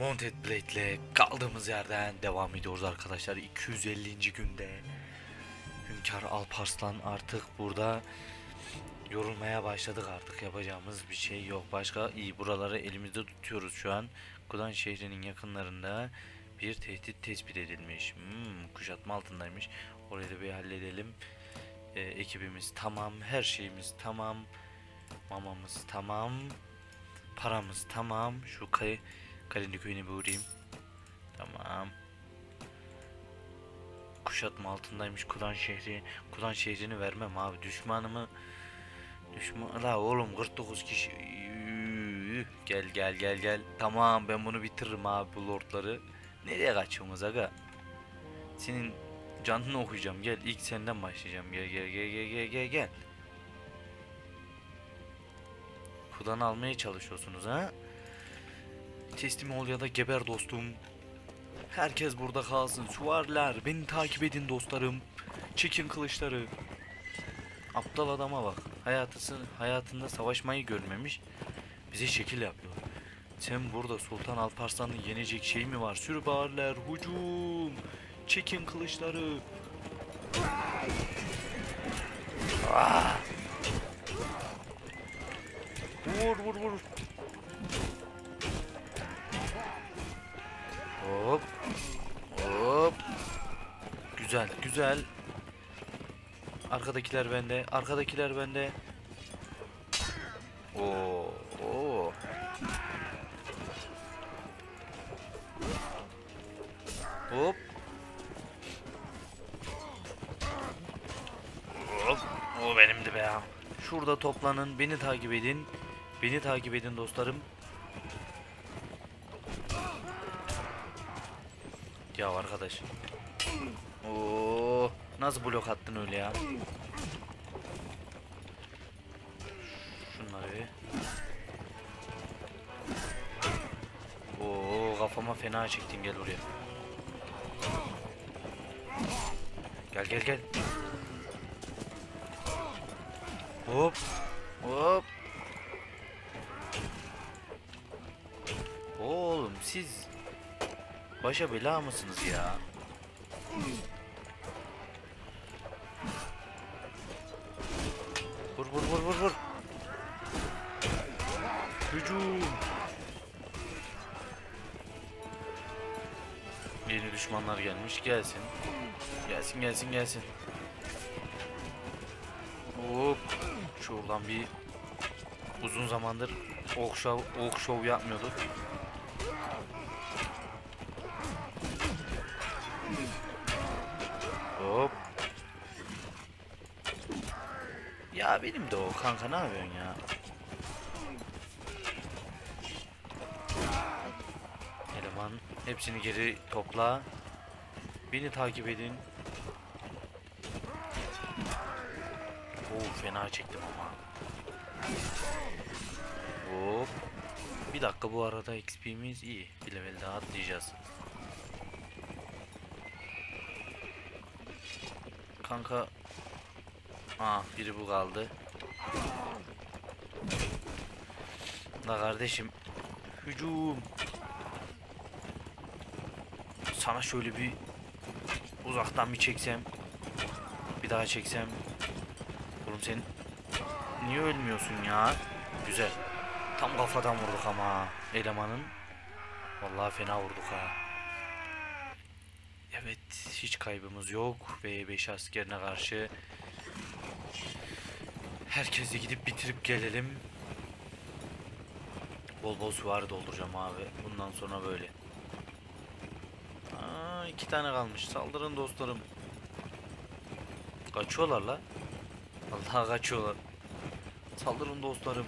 Mounted Blade ile kaldığımız yerden devam ediyoruz arkadaşlar. 250. günde Hünkar Alparslan artık burada yorulmaya başladık, artık yapacağımız bir şey yok. Başka iyi, buraları elimizde tutuyoruz şu an. Kudan şehrinin yakınlarında bir tehdit tespit edilmiş. Kuşatma altındaymış. Orayı da bir halledelim. Ekibimiz tamam, her şeyimiz tamam. Mamamız tamam. Paramız tamam. Şu Kalindi köyüne bir uğrayayım. Tamam. Kuşatma altındaymış Kudan şehri. Kudan şehrini vermem abi. Düşmanımı la oğlum, 49 kişi. Gel gel gel gel. Tamam, ben bunu bitiririm abi, bu lordları. Nereye kaçıyorsunuz aga? Senin canını okuyacağım. Gel, ilk senden başlayacağım. Gel gel gel gel gel gel gel. Kudan'ı almaya çalışıyorsunuz ha? Teslim ol ya da geber dostum. Herkes burada kalsın. Süvariler beni takip edin dostlarım. Çekin kılıçları. Aptal adama bak. Hayatında savaşmayı görmemiş. Bize şekil yapıyor. Sen burada Sultan Alparslan'ı yenecek şey mi var? Süvariler hücum. Çekin kılıçları. Ah! Vur vur vur. Hop. Hop. Güzel güzel. Arkadakiler bende. Arkadakiler bende. Oo. Oo. Hop. Hop. O benimdi be. Şurada toplanın. Beni takip edin. Beni takip edin dostlarım. Ya arkadaş. Oo. Nasıl blok attın öyle ya? Şunları bir. Oo, kafama fena çektin, gel buraya. Gel gel gel. Hop. Hop. Oğlum siz başa bela mısınız ya? Vur vur vur vur vur. Hücum. Yeni düşmanlar gelmiş, gelsin. Gelsin gelsin gelsin. Hop. Şuradan bir uzun zamandır ok şov yapmıyorduk. Hop. Ya benim de o kanka, ne yapıyorsun ya? Eleman, hepsini geri topla. Beni takip edin. Oo, fena çektim ama. Hop. Bir dakika, bu arada XP'miz iyi. Bir level daha atlayacağız. Kanka. Biri bu kaldı. La kardeşim. Hücum. Sana şöyle bir uzaktan bir çeksem. Bir daha çeksem. Oğlum sen niye ölmüyorsun ya? Güzel. Tam kafadan vurduk ama elemanın. Vallahi fena vurduk ha. Evet, hiç kaybımız yok ve 5 askerine karşı herkese gidip bitirip gelelim. Bol bol süvari dolduracağım abi. Bundan sonra böyle. 2 tane kalmış. Saldırın dostlarım. Kaçıyorlar la. Vallahi kaçıyorlar. Saldırın dostlarım.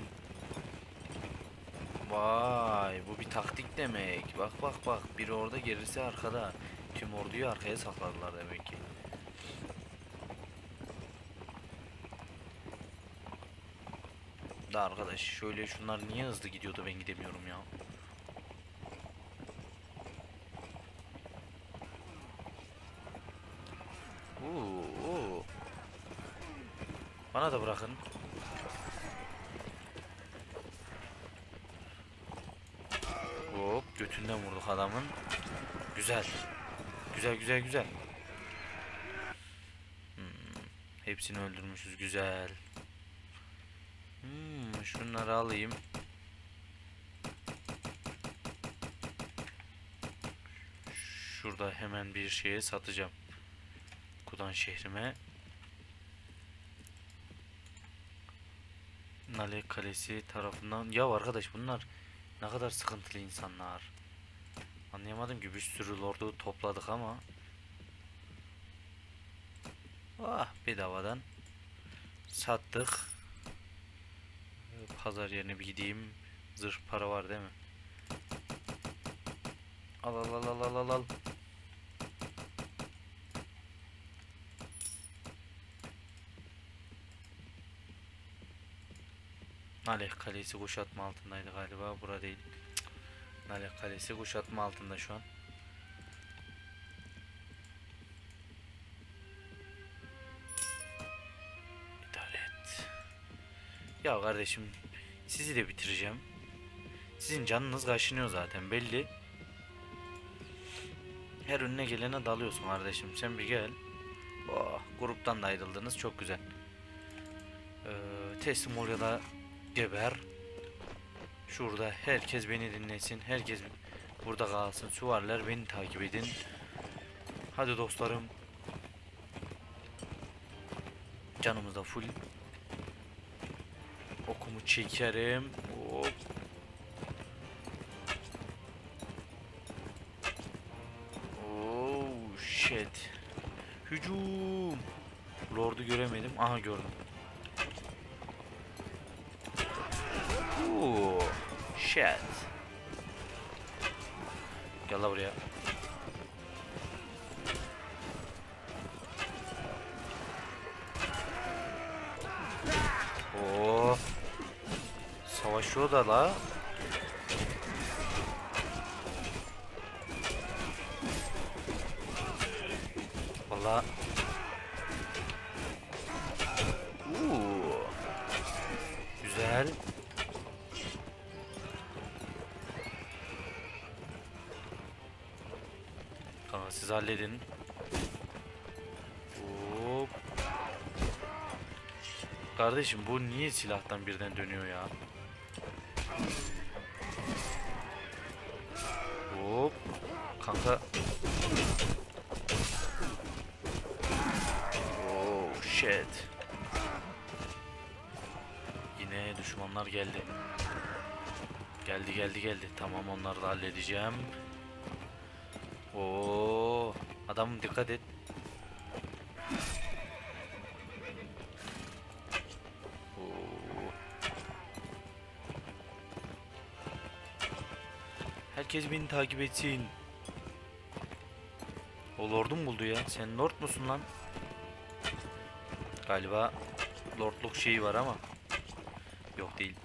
Vay, bu bir taktik demek. Bak bak bak. Biri orada, gerisi arkada. Tüm orduyu arkaya sakladılar demek ki. Da arkadaş, şöyle şunlar niye hızlı gidiyordu, ben gidemiyorum ya. Oo. Bana da bırakın. Hop, götünden vurduk adamın. Güzel. Güzel güzel güzel. Hepsini öldürmüşüz, güzel. Şunları alayım. Şurada hemen bir şeye satacağım. Kudan şehrime. Nale Kalesi tarafından. Ya arkadaş, bunlar ne kadar sıkıntılı insanlar. Anlayamadım ki, bir sürü lordu topladık ama. Bedavadan sattık. Pazar yerine bir gideyim. Zırh para var değil mi? Al al al al al al. Naleh Kalesi kuşatma altındaydı galiba. Bura değil. Naleh Kalesi kuşatma altında şu an. İdare et. Ya kardeşim, sizi de bitireceğim. Sizin canınız kaşınıyor zaten belli. Her önüne gelene dalıyorsun kardeşim. Sen bir gel. Gruptan da ayrıldınız. Çok güzel. Teslim ol ya da geber. Şurada herkes beni dinlesin. Herkes burada kalsın. Süvariler beni takip edin. Hadi dostlarım. Canımız da full. Okumu çekerim. Hop. Oh shit. Hücum. Lord'u göremedim. Aha, gördüm. Shit. Gel la buraya. Savaşıyor da la. Valla. Güzel. Kanka siz halledin. Hop. Kardeşim, bu niye silahtan birden dönüyor ya? Hop. Kanka. Oh shit. Yine düşmanlar geldi. Geldi. Tamam, onları da halledeceğim. Oo, adamım dikkat et. Herkes beni takip etsin. O lordu mu buldu ya? Sen lord musun lan? Galiba lordluk şeyi var ama. Yok, değil.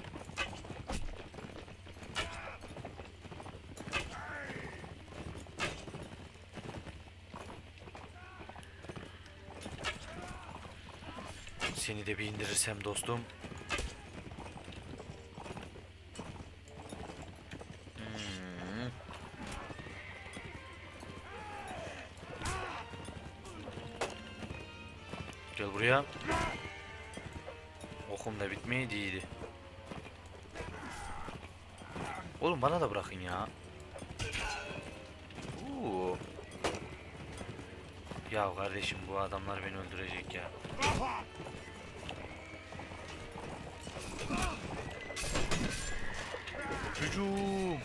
Seni de bir indirirsem dostum. Gel buraya. Okum da bitmeydi, iyiydi. Oğlum bana da bırakın ya. Ya kardeşim, bu adamlar beni öldürecek ya. Hücum.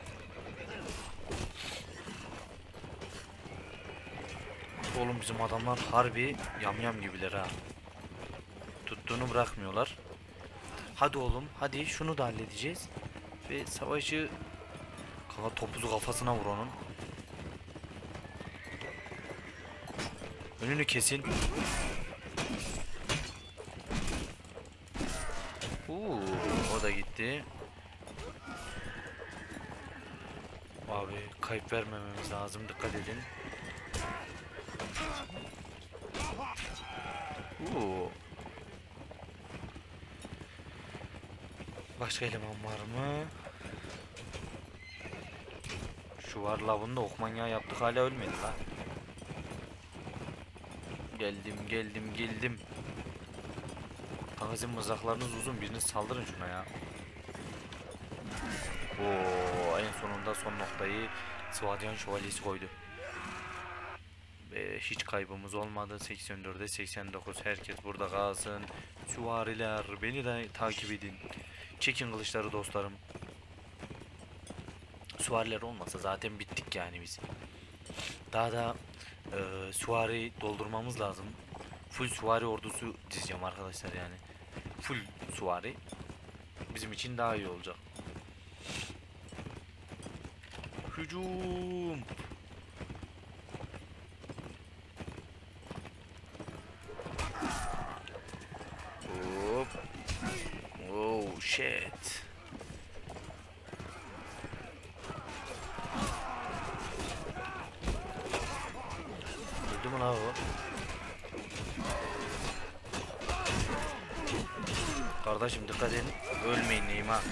Oğlum bizim adamlar harbi yamyam gibiler ha. Tuttuğunu bırakmıyorlar. Hadi oğlum, hadi şunu da halledeceğiz. Ve savaşı... Kanka, topuzu kafasına vur onun. Önünü kesin. O da gitti. Abi, kayıp vermememiz lazım, dikkat edin. Başka eleman var mı? Şu var lavını da ok manyağı yaptık, hala ölmedi la. Geldim. Magazin mızraklarınız uzun, biriniz saldırın şuna ya. Oo, en sonunda son noktayı Swadyan Şövalyesi koydu. Hiç kaybımız olmadı. 84'e 89. Herkes burada kalsın. Süvariler beni de takip edin. Çekin kılıçları dostlarım. Süvariler olmasa zaten bittik yani biz. Daha da süvari doldurmamız lazım. Full süvari ordusu dizeceğim arkadaşlar yani. Full süvari bizim için daha iyi olacak. Hücum. Hop. Oh shit. Öldü mü la o? Kardeşim dikkat edin. Ölmeyin neyim ha.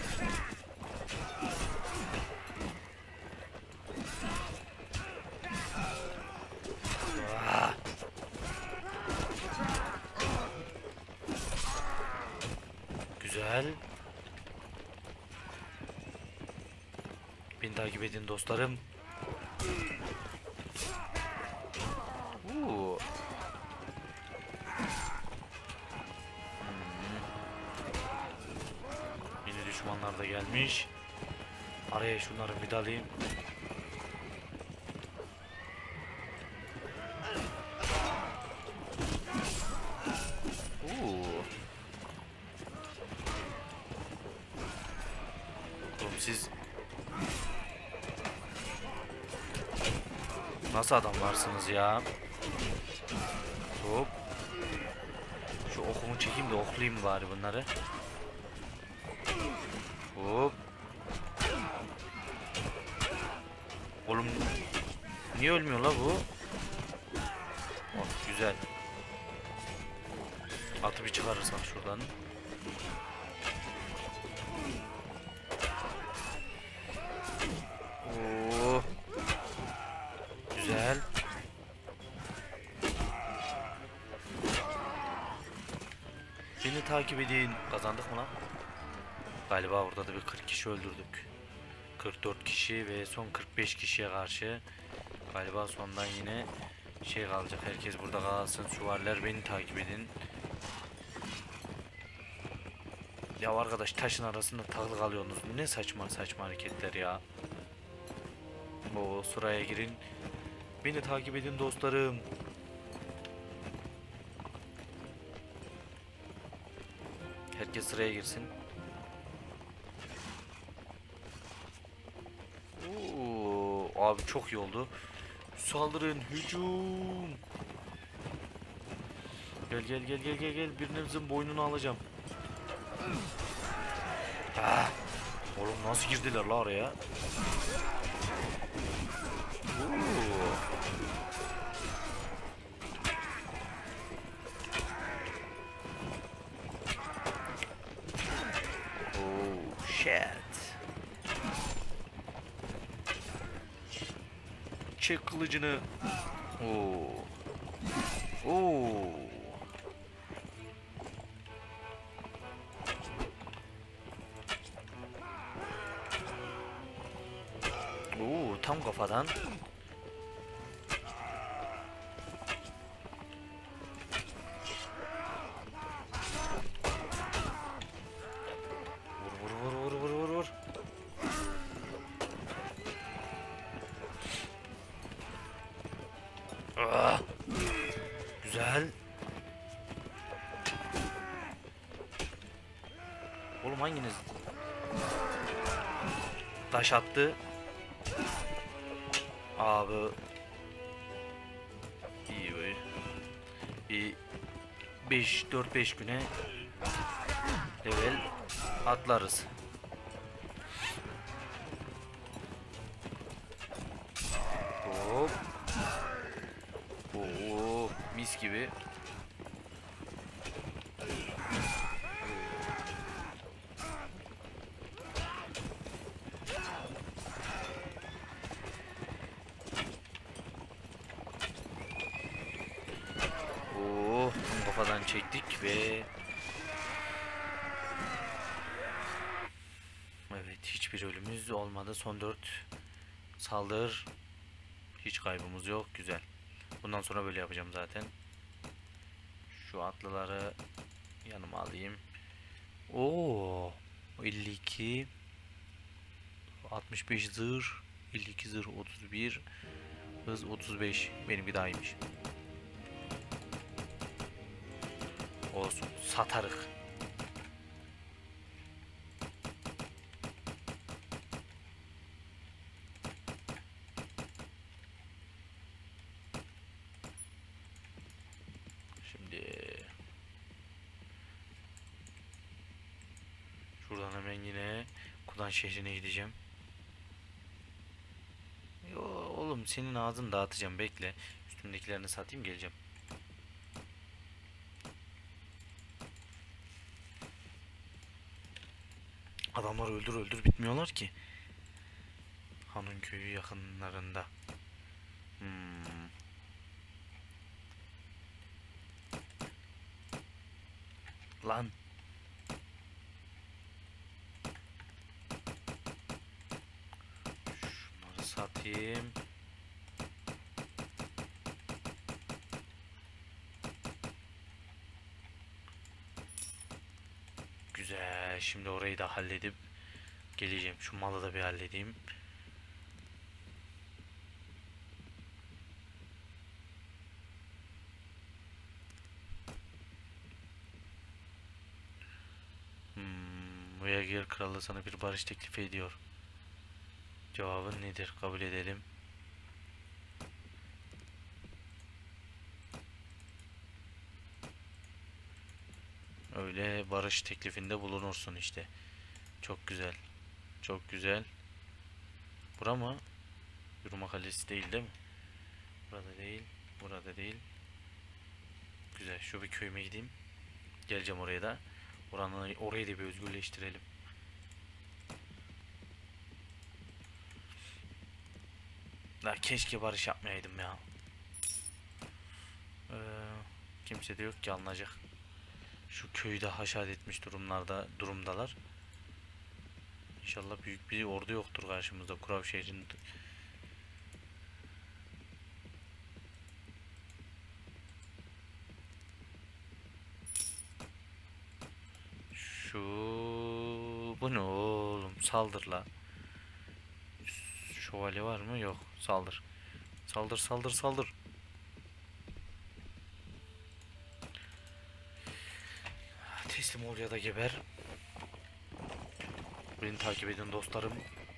Güzel. Beni takip edin dostlarım. Yine düşmanlar da gelmiş. Araya şunları bir dalayım. Oğlum siz nasıl adamlarsınız ya? Hop. Şu okumu çekeyim de oklayayım bari bunları. Hop. Oğlum niye ölmüyor la bu? Oh, güzel. Atı bir çıkarırsak şuradan. Oo. Güzel. Beni takip edin. Kazandık mı lan? Galiba orada da bir 40 kişi öldürdük. 44 kişi ve son 45 kişiye karşı galiba sondan yine şey kalacak. Herkes burada kalsın. Süvariler beni takip edin. Ya arkadaş, taşın arasında takılı kalıyorsunuz. Ne saçma hareketler ya. O sıraya girin. Beni takip edin dostlarım. Herkes sıraya girsin. Oo, abi çok iyi oldu. Saldırın, hücum. Gel. Birinizin boynunu alacağım. Ah. Oğlum nasıl girdiler la araya? Oh shit. Çek kılıcını. Oo. Tam kafadan. Vur. Ah, güzel. Oğlum hanginiz taş attı? Abi iyi böyle. Bir 4-5 güne level atlarız. Hop. Oo, mis gibi. çektik ve evet, hiçbir ölümümüz olmadı. Son 4 saldır. Hiç kaybımız yok. Güzel. Bundan sonra böyle yapacağım zaten. Şu atlıları yanıma alayım. Oo, 52 65 zırh, 52 zırh, 31 hız, 35. Benimki daha iyiymiş. Olsun, satarık. Şimdi şuradan hemen yine Kudan şehrine gideceğim. Yo, oğlum senin ağzını dağıtacağım, bekle. Üstümdekilerini satayım, geleceğim. Adamlar öldür öldür bitmiyorlar ki. Hanın köyü yakınlarında. Lan. Şunları satayım. Güzel. Şimdi orayı da halledip geleceğim. Şu malı da bir halledeyim. Voyager kralı sana bir barış teklifi ediyor. Cevabın nedir? Kabul edelim. Öyle barış teklifinde bulunursun işte. Çok güzel. Çok güzel. Bura mı? Yuruma Kalesi değil mi? Burada değil. Burada değil. Güzel. Şu bir köyüme gideyim. Geleceğim oraya da. Orayı da bir özgürleştirelim. La keşke barış yapmayaydım ya. Kimse de yok ki alınacak. Şu köyü de haşat etmiş durumdalar. İnşallah büyük bir ordu yoktur karşımızda Kurav şehrinde. Şu bu ne oğlum, saldır la. Şövalye var mı? Yok. Saldır. Saldır saldır saldır. Teslim ol ya da geber. Beni takip edin dostlarım.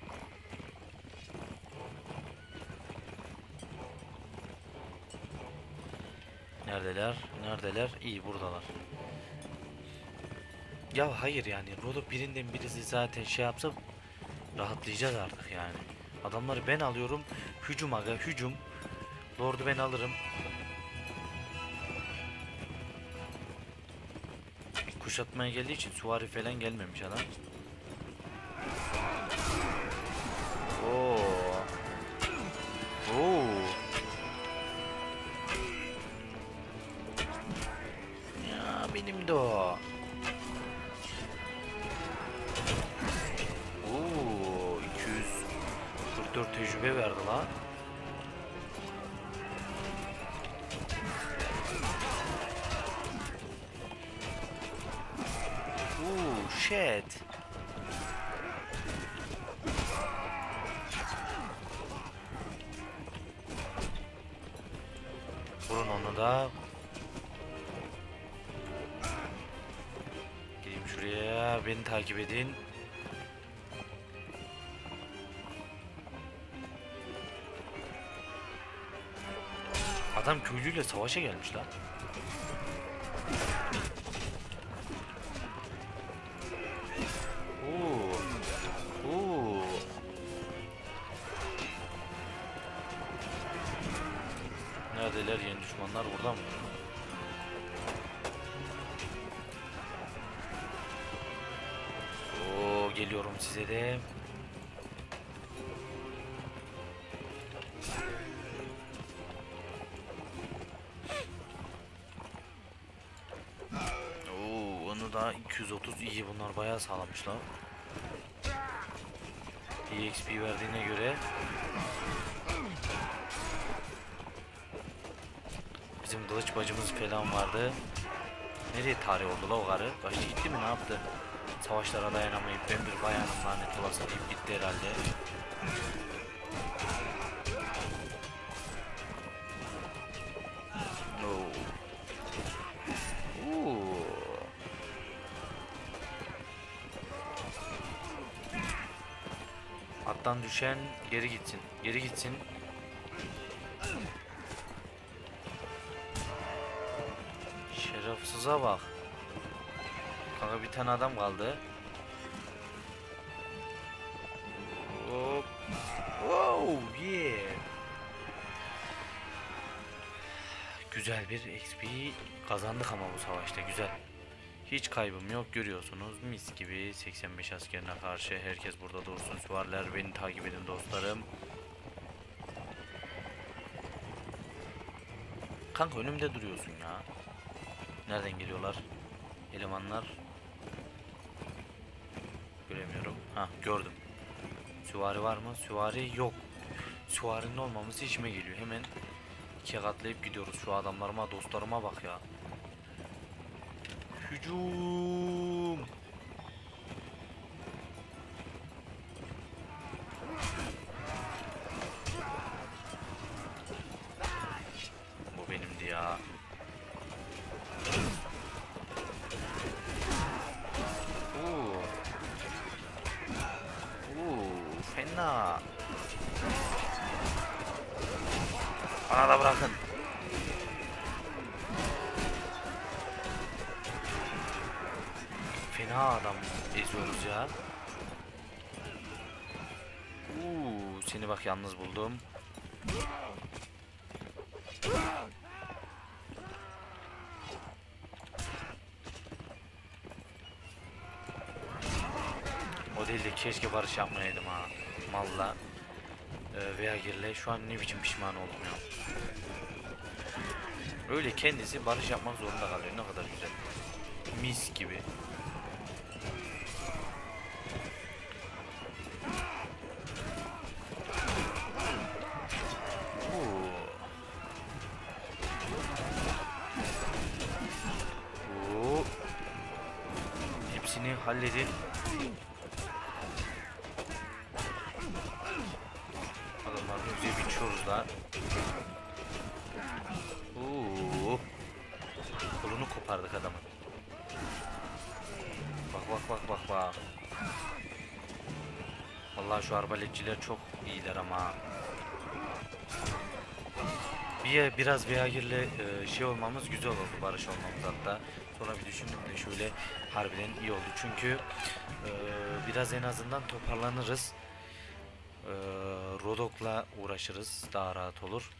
Neredeler? Neredeler? İyi, buradalar. Ya hayır yani. Rodok birinden birisi zaten şey yapsa rahatlayacağız artık yani. Adamları ben alıyorum. Hücum aga, hücum. Lord'u ben alırım. Kuşatmaya geldiği için süvari falan gelmemiş adam. Oo. Oo. Ya benim de o. Oo, 244 tecrübe verdi la. Oo, shit. Vurun onu da. Geleyim şuraya, beni takip edin. Adam köylüyle savaşa gelmiş lan. Oo. Oo. Neredeler yeni düşmanlar, burada mı? Oo, geliyorum size de. da 230 iyi, bunlar bayağı sağlamışlar. EXP verdiğine göre bizim kılıç bacımız falan vardı. Nereye tarih oldu la o karı? Kaçtı gitti mi, ne yaptı? Savaşlara dayanamayıp ben bir bayanım lanet olası deyip gitti herhalde. Attan düşen geri gitsin. Geri gitsin. Şerefsize bak. Kanka bir tane adam kaldı. Hop. Wow, yeah. Güzel bir XP kazandık ama bu savaşta güzel. Hiç kaybım yok, görüyorsunuz. Mis gibi 85 askerine karşı herkes burada dursun. Süvariler beni takip edin dostlarım. Kanka önümde duruyorsun ya. Nereden geliyorlar? Elemanlar. Göremiyorum. Ha, gördüm. Süvari var mı? Süvari yok. Süvarinin olmaması işime geliyor. Hemen ikiye katlayıp gidiyoruz. Şu adamlarıma, dostlarıma bak ya. Hücum. Bu benimdi ya. Fena. Bana da bırakın. Fena adam eziyoruz ya. Seni bak yalnız buldum. O değil de keşke barış yapmayaydım ha. Malla veya girle şu an ne biçim pişman oldum ya. Öyle kendisi barış yapmak zorunda kalıyor, ne kadar güzel. Mis gibi. Hepsini halledin. Adamlar güzel biçiyoruz da. Kolunu kopardık adamın. Bak. Vallahi şu arbaletçiler çok iyiler ama. Biraz Beagir'le şey olmamız güzel oldu, barış olmamız hatta. Sonra bir düşündüm de şöyle harbiden iyi oldu. Çünkü biraz en azından toparlanırız. Rodok'la uğraşırız, daha rahat olur.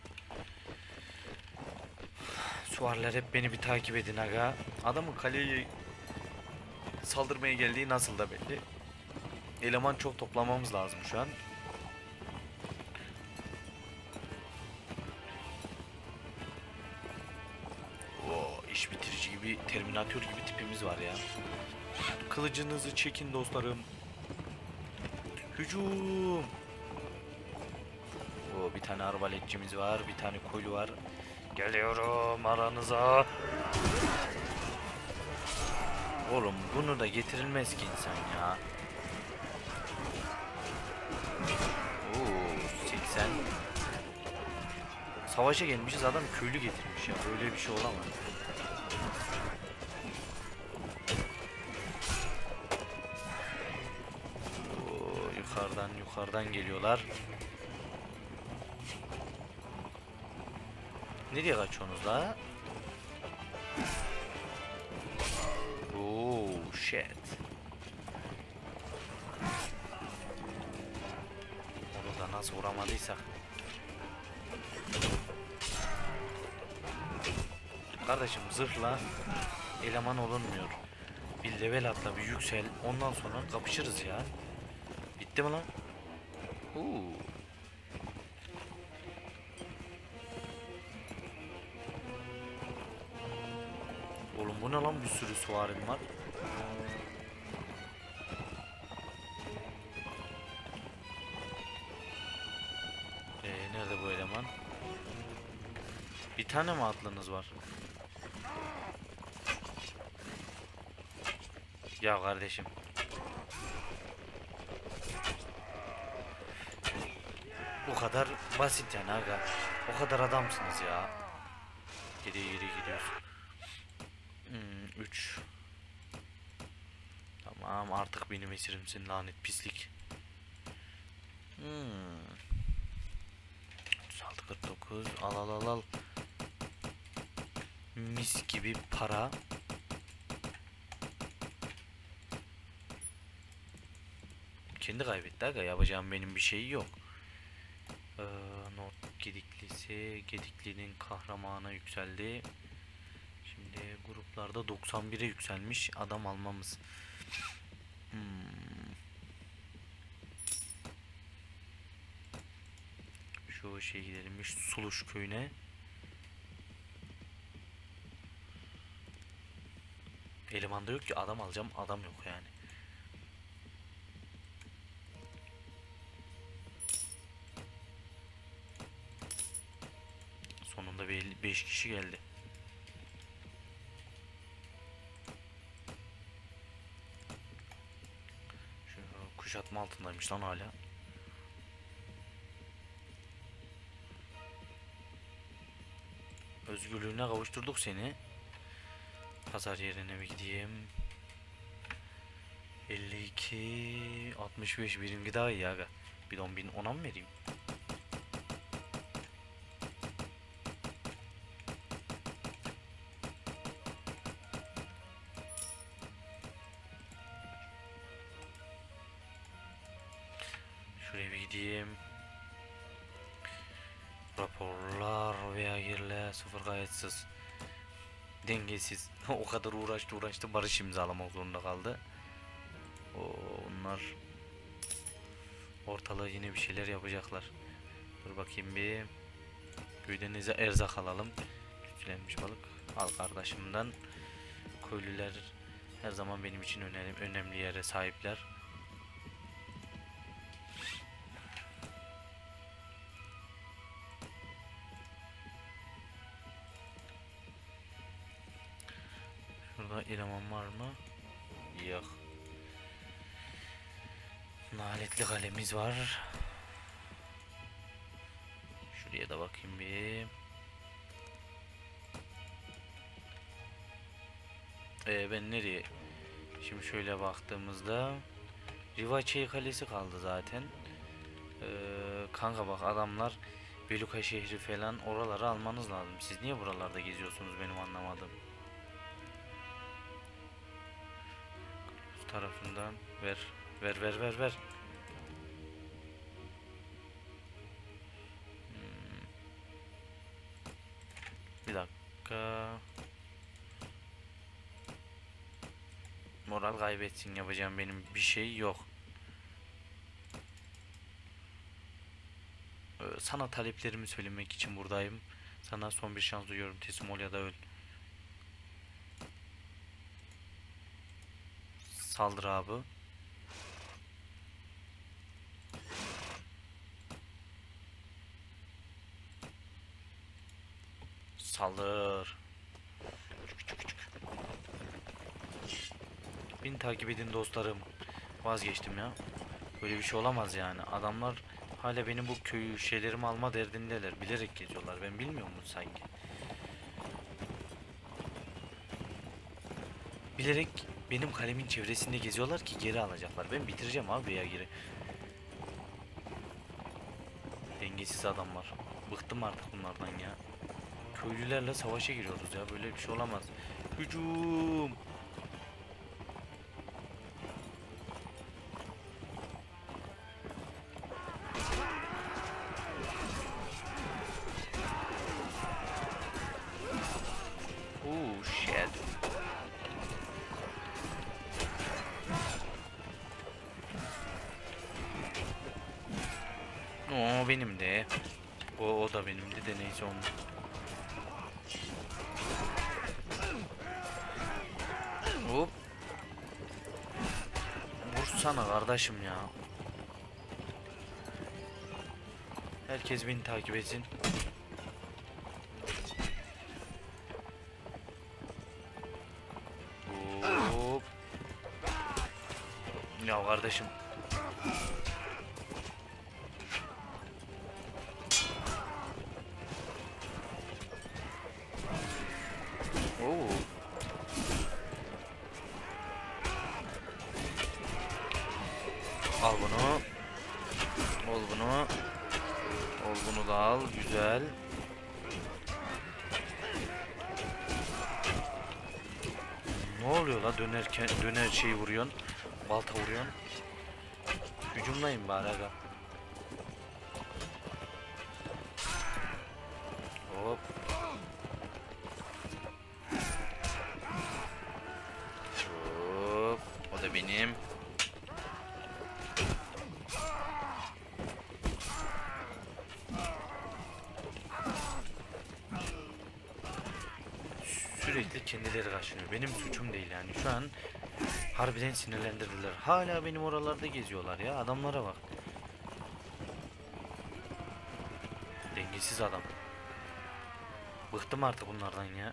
Süvariler hep beni bir takip edin aga. Adamın kaleye saldırmaya geldiği nasıl da belli. Eleman çok toplamamız lazım şu an. İş bitirici gibi, Terminator gibi tipimiz var ya. Kılıcınızı çekin dostlarım. Hücum. Bir tane arbaletçimiz var, bir tane koylu var. Geliyorum aranıza. Oğlum bunu da getirilmez ki insan ya. 80. Savaşa gelmişiz, adam köylü getirmiş ya. Böyle bir şey olamaz. Yukarıdan geliyorlar. Nereye kaçıyorsunuz la? Shit. Onu da nasıl vuramadıysak. Kardeşim zırhla eleman olunmuyor. Bir level atla, bir yüksel, ondan sonra kapışırız ya. Bitti mi lan? Oğlum bu ne lan, bir sürü süvarim var. Nerede bu eleman? Bir tane mi atlınız var? Ya kardeşim. O kadar basit yani aga. O kadar adamsınız ya. Geri gidiyoruz. 3. Tamam, artık benim esirimsin lanet pislik. 36-49. Al. Mis gibi para. Kendi kaybetti aga, yapacağım benim bir şeyi yok. Not Gediklisi, Gedikli'nin kahramanı yükseldi. Şimdi gruplarda 91'e yükselmiş adam almamız. Şu şey gidelimmiş Suluş köyüne. Elemanda yok ki, adam alacağım, adam yok yani. Sonunda 5 kişi geldi. Şu kuşatma altındaymış lan hala. Özgürlüğüne kavuşturduk seni. Pazar yerine bir gideyim. 52 65 birinci daha iyi aga. Bir 10.000 ona mı vereyim? Şuraya bir gideyim. Raporlar veya yerler sıfır kayıtsız. Dengesiz. O kadar uğraştı barış imzalamak zorunda kaldı. Onlar ortalığı yine bir şeyler yapacaklar. Dur bakayım bir. Köyden erzak alalım. Tütsülenmiş balık. Al kardeşimden. Köylüler her zaman benim için önemli yere sahipler. Şurada eleman var mı? Yok. Naletli kalemiz var. Şuraya da bakayım bir. Ben nereye? Şimdi şöyle baktığımızda Rivaçey Kalesi kaldı zaten. Kanka bak, adamlar Beluka şehri falan, oraları almanız lazım. Siz niye buralarda geziyorsunuz, benim anlamadım. Bu tarafından ver. Bir dakika. Moral kaybetsin, yapacağım benim bir şey yok. Sana taleplerimi söylemek için buradayım. Sana son bir şans duyuyorum. Teslim ol ya da öl. Saldır abi. Saldır. Beni takip edin dostlarım. Vazgeçtim ya. Böyle bir şey olamaz yani. Adamlar hala benim bu köyü şeylerimi alma derdindeler. Bilerek geziyorlar. Ben bilmiyor muyum sanki? Bilerek benim kalemin çevresinde geziyorlar ki geri alacaklar. Ben bitireceğim abi ya geri. Dengesiz adamlar. Bıktım artık bunlardan ya. Köylülerle savaşa giriyoruz ya. Böyle bir şey olamaz. Hücum! Oh shit. O benim de. O da benimdi de, neyse onu. Hop. Baksana kardeşim ya. Herkes beni takip etsin. Hop. Ya kardeşim. Oo. Al bunu. Al bunu. Al bunu da al. Güzel. Ne oluyor la, dönerken döner şeyi vuruyorsun. Balta vuruyorsun. Hücumlayın bari aga. Hop. Hop. O da benim. Sürekli kendileri kaçınıyor. Benim suçum değil yani. Şu an harbiden sinirlendirdiler. Hala benim oralarda geziyorlar ya. Adamlara bak. Dengesiz adam. Bıktım artık bunlardan ya.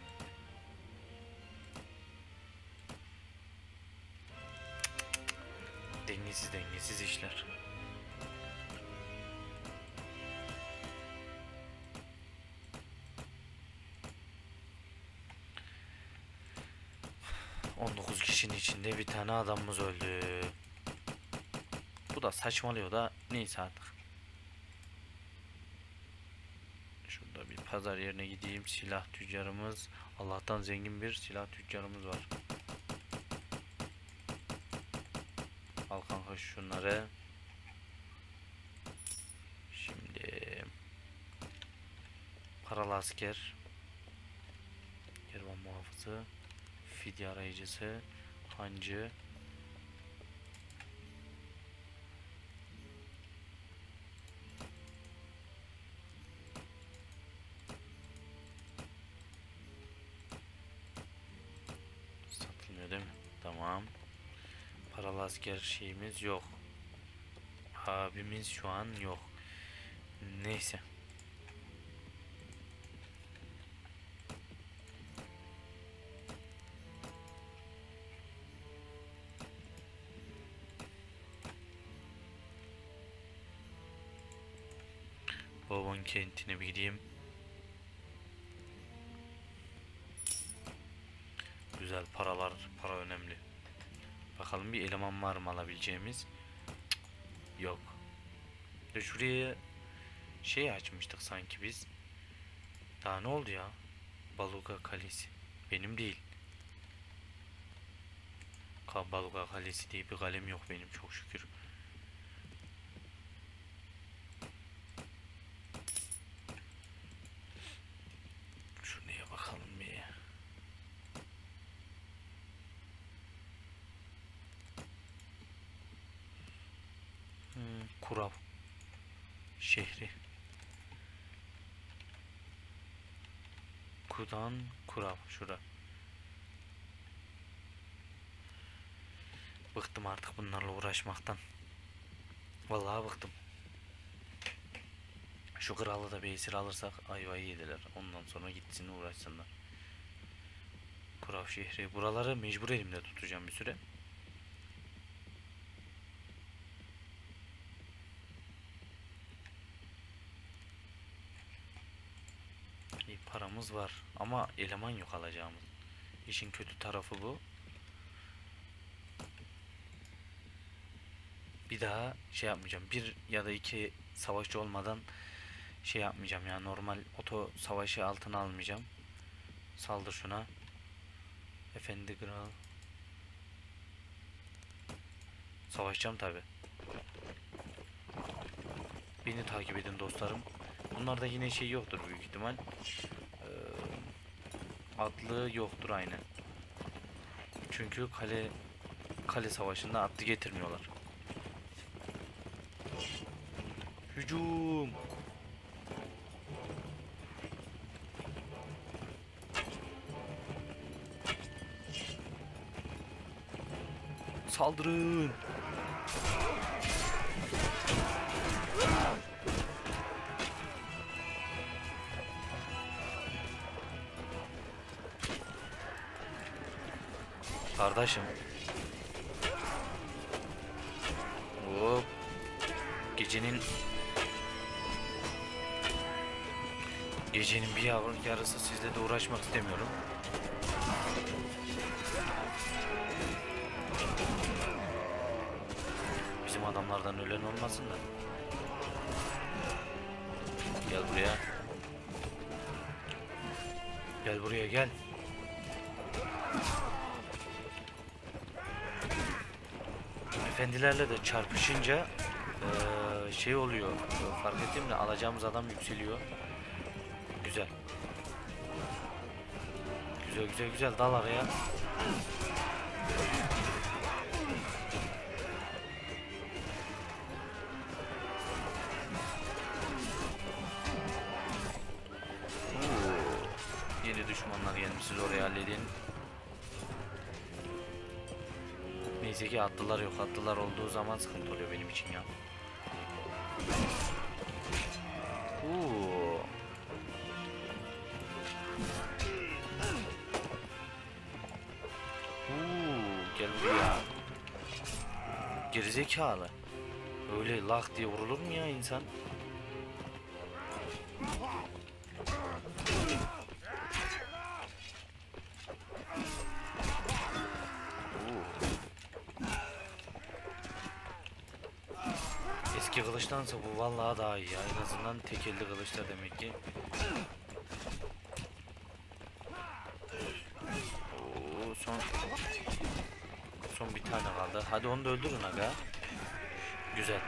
Dengesiz işler. ...19 kişinin içinde bir tane adamımız öldü. Bu da saçmalıyor da neyse artık. Şurada bir pazar yerine gideyim. Silah tüccarımız. Allah'tan zengin bir silah tüccarımız var. Al kanka şunları. Şimdi paralı asker, kervan muhafızı, fidye arayıcısı, hancı, satılmıyor değil mi? Tamam. Paralı asker şeyimiz yok. Abimiz şu an yok. Neyse. Babon kentine bir gideyim. Güzel paralar, para önemli. Bakalım bir eleman var mı alabileceğimiz? Cık, yok. De şuraya şey açmıştık sanki biz. Daha ne oldu ya? Baluga Kalesi. Benim değil. Baluga Kalesi diye bir kalem yok benim çok şükür. Şuraya bakalım bir. Kurav şehri. Kudan Kurav şura. Bıktım artık bunlarla uğraşmaktan. Vallahi bıktım. Şu kralı da bir esir alırsak ayvayı yediler. Ondan sonra gitsin uğraşsınlar. Kurav şehri. Buraları mecbur elimde tutacağım bir süre. İyi paramız var ama eleman yok alacağımız. İşin kötü tarafı bu. Bir daha şey yapmayacağım. Bir ya da iki savaşçı olmadan şey yapmayacağım ya. Normal oto savaşı altına almayacağım. Saldır şuna. Efendi kral. Savaşacağım tabi. Beni takip edin dostlarım. Bunlarda yine şey yoktur büyük ihtimal. Atlı yoktur aynen. Çünkü kale savaşında atlı getirmiyorlar. Hücum. Saldırın. Kardeşim. Hop. Gecenin bir yarısı sizle de uğraşmak istemiyorum. Bizim adamlardan ölen olmasın da. Gel buraya. Gel buraya gel. Efendilerle de çarpışınca şey oluyor. Fark ettim de alacağımız adam yükseliyor. Güzel. Güzel dal araya. Yeni düşmanlar gelmişiz, oraya halledin. Neyse ki atlılar yok. Atlılar olduğu zaman sıkıntı oluyor benim için ya. Gel buraya. Gerizekalı. Öyle lak diye vurulur mu ya insan? Eski kılıçtansa bu vallahi daha iyi ya. En azından tek elde kılıçlar demek ki. Son bir tane kaldı. Hadi onu da öldürün aga. Güzel.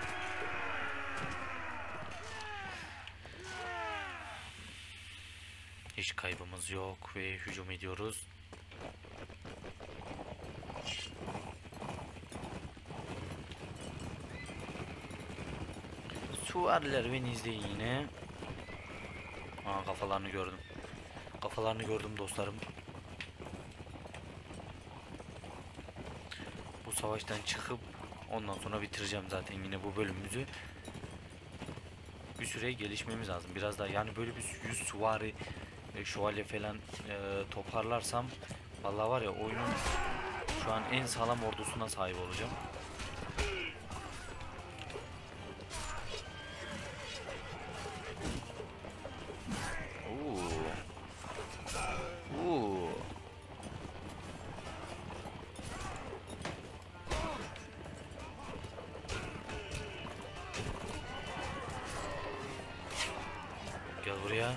Hiç kaybımız yok ve hücum ediyoruz. Süvariler beni izleyin yine. Kafalarını gördüm. Kafalarını gördüm dostlarım. Bu savaştan çıkıp ondan sonra bitireceğim zaten yine bu bölümümüzü. Bir süre gelişmemiz lazım. Biraz daha yani böyle bir 100 süvari şövalye falan toparlarsam vallahi var ya oyunun şu an en sağlam ordusuna sahip olacağım. Gel buraya.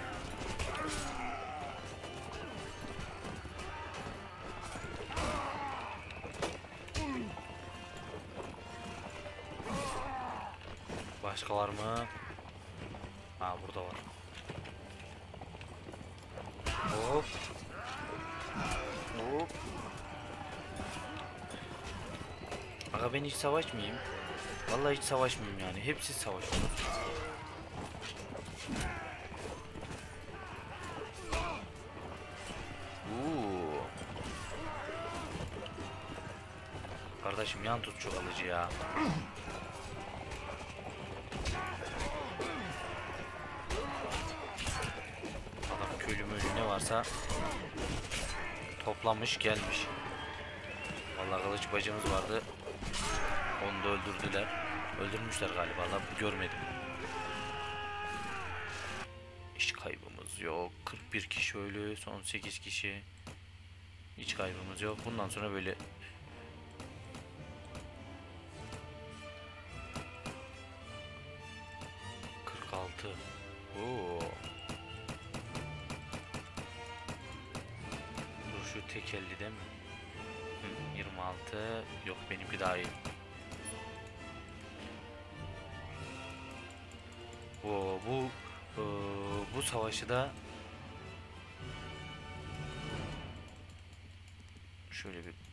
Başka var mı? Burada var. Hop. Hop. Aga ben hiç savaşmayayım. Vallahi hiç savaşmayayım yani. Hepsi savaşıyor. Kardeşim yan tut çok alıcı ya. Adam köylü mölü ne varsa toplamış gelmiş. Vallahi kılıç bacımız vardı. Onu da öldürdüler. Öldürmüşler galiba. Allah görmedim. Hiç kaybımız yok. 41 kişi ölü. Son 8 kişi. Hiç kaybımız yok. Bundan sonra böyle Dur şu tek elli değil mi? 26. Yok benimki daha iyi. Bu savaşı da şöyle bir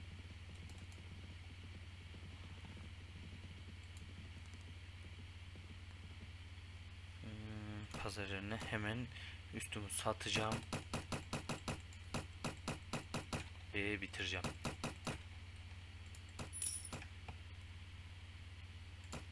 pazar yerine hemen üstümü satacağım ve bitireceğim.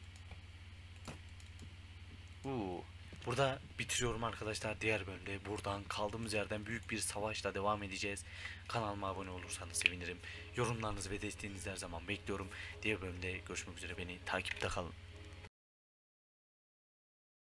Burada bitiriyorum arkadaşlar. Diğer bölümde buradan kaldığımız yerden büyük bir savaşla devam edeceğiz. Kanalıma abone olursanız sevinirim. Yorumlarınızı ve desteğinizi her zaman bekliyorum. Diğer bölümde görüşmek üzere. Beni takipte kalın.